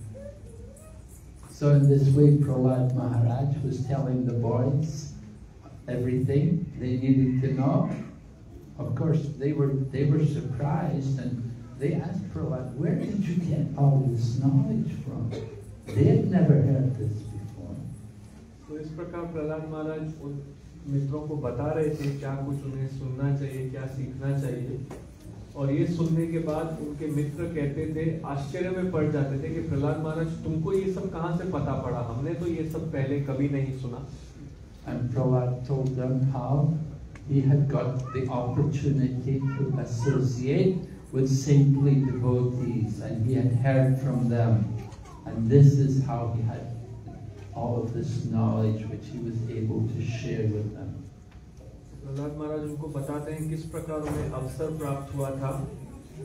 Speaker 1: So in this way, Prahlad Maharaj was telling the boys everything they needed to know. Of course, they were surprised and they asked Prahlad, "Where did you get all this knowledge from?" They had never heard this before.
Speaker 4: तो इस प्रकार प्रहलाद महाराज उन मित्रों को बता रहे थे क्या कुछ उन्हें सुनना चाहिए, क्या सीखना चाहिए। और ये सुनने के बाद उनके मित्र कहते थे, आश्चर्य में पड़ जाते थे कि प्रहलाद महाराज तुमको ये सब कहाँ से पता पड़ा, हमने तो ये सब पहले कभी नहीं सुना।
Speaker 1: And Prahlad told them how he had got the opportunity to associate with saintly devotees, and he had heard from them, and this is how he had all of this knowledge which he was able to share with them.
Speaker 4: Prahlad महाराज उनको बताते हैं किस प्रकार उन्हें अवसर प्राप्त हुआ था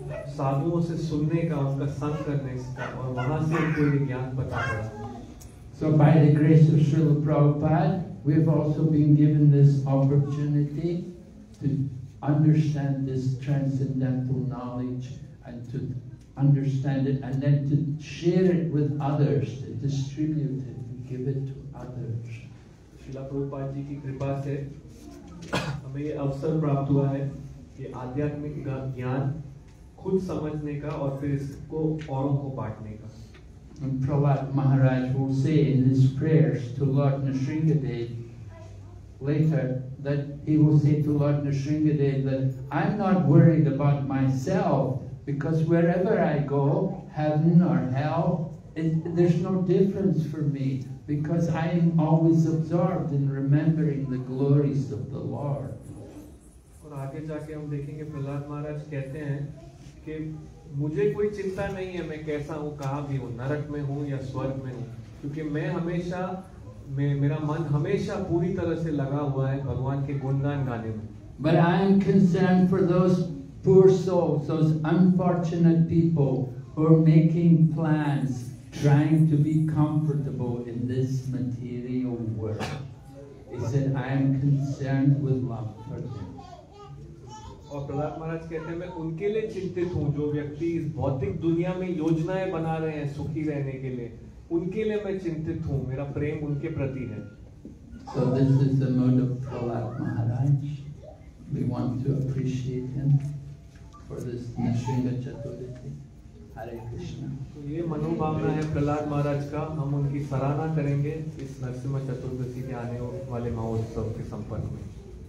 Speaker 4: साधुओं से सुनने का, उनका संग करने का, और वहां से उनको ये ज्ञान पता पड़ा।
Speaker 1: So by the grace of Srila Prabhupada, we've also been given this opportunity to understand this transcendental knowledge and to understand it and then to share it with others, to distribute it, to give it to others.
Speaker 4: Srila Prabhupada ji की कृपा से हमें ये अवसर प्राप्त हुआ है कि आध्यात्मिक ज्ञान खुद समझने का और फिर इसको औरों को बांटने का.
Speaker 1: And Prahlad Maharaj will say in his prayers to Lord Nrsingadev later that he will say to Lord Nrsingadev that I'm not worried about myself because wherever I go, heaven or hell, there's no difference for me because I am always absorbed in remembering the glories of the Lord.
Speaker 4: और आगे जाके हम देखेंगे प्रहलाद महाराज कहते हैं कि मुझे कोई चिंता नहीं है मैं कैसा हूँ कहाँ भी हूँ नरक में हूँ या स्वर्ग में हूँ क्योंकि मैं हमेशा मेरा मन हमेशा पूरी तरह से लगा हुआ है भगवान के गुणगान गाने में.
Speaker 1: But I am concerned for those poor souls, those unfortunate people who are making plans, trying to be comfortable in this material world. He said, I am concerned with love for them.
Speaker 4: और प्रहलाद महाराज कहते हैं मैं उनके लिए चिंतित हूँ जो व्यक्ति इस भौतिक दुनिया में योजनाएं बना रहे हैं सुखी रहने के लिए उनके लिए मैं चिंतित हूँ मेरा प्रेम उनके प्रति है.
Speaker 1: So this is the mode of Prahlad Maharaj. We want to appreciate him for this Nrsinga Chaturthi. Hare Krishna.
Speaker 4: तो ये मनोभावना है प्रहलाद महाराज का हम उनकी सराहना करेंगे इस नरसिम्हा चतुर्दशी के आने वाले महोत्सव के संपन्न में.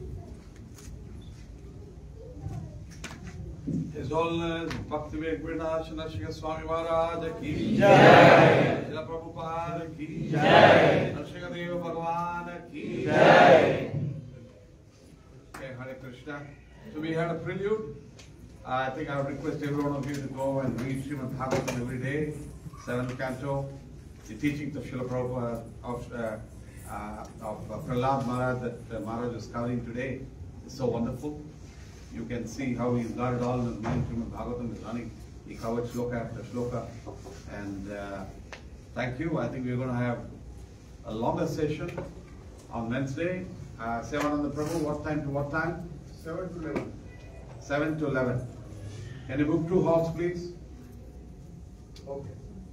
Speaker 2: His Holiness Bhakti Vivek Nrsinga Swami Maharaj ki Jai, Srila Prabhupada ki Jai, Nrsinga Deva Bhagwan ki Jai. Okay, Hare Krishna. So we had a prelude. I think I would request every one of you to go and read Srimad Bhagavatam every day, 7th canto, the teachings of Srila Prabhupada, of Prahlad Maharaj that Maharaj is covering today is so wonderful. You can see how he's got it all in his mind. Srimad Bhagavatam is running. He covered shloka after shloka. And thank you. I think we're going to have a longer session on Wednesday. Sevananda Prabhu, what time to what time?
Speaker 5: 7 to 11.
Speaker 2: 7 to 11. Can you book 2 halls, please?
Speaker 5: Okay.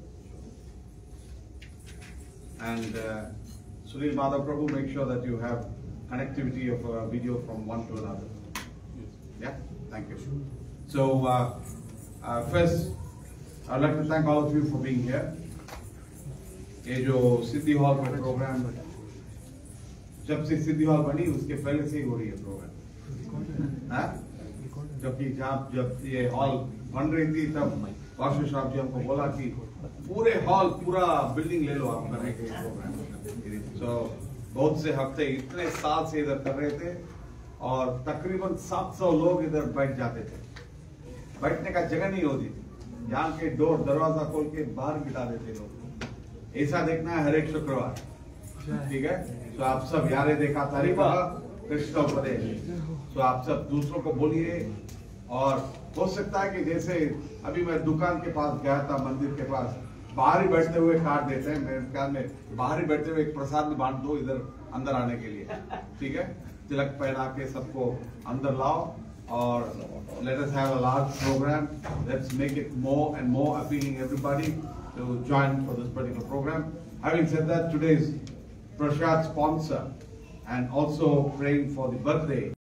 Speaker 2: And Sunil Madhav Prabhu, make sure that you have connectivity of video from one to another. Yeah, thank you. So first, I'd like to thank all of you for being here. ये जो सिद्धि hall में programme जब से सिद्धि hall बनी उसके पहले से ही हो रही है प्रोग्राम. जबकि जब ये हॉल बन रही थी तब वासु साहब जी हमको बोला कि पूरे हॉल पूरा बिल्डिंग ले लो आप करने के प्रोग्राम. तो बहुत से हफ्ते इतने साल से इधर कर रहे थे और तकरीबन 700 लोग इधर बैठ जाते थे. बैठने का जगह नहीं होती थी. यहाँ के डोर दरवाजा खोल के बाहर गिरा देते लोग. ऐसा देखना है हर एक शुक्रवार. ठीक है. तो आप सब यारे देखा तारीफ कृष्ण उपदेश. तो आप सब दूसरों को बोलिए. और हो सकता है कि जैसे अभी मैं दुकान के पास गया था मंदिर के पास बाहर ही बैठते हुए कार्ड देते हैं. मेरे ख्याल में बाहर ही बैठते हुए एक प्रसाद में बांट दो इधर अंदर आने के लिए. ठीक है. तिलक पहना के सबको अंदर लाओ और let us have a large program. Let's make it more and more appealing everybody to join for this particular program. Having said that, today's Prashad sponsor and also praying for the birthday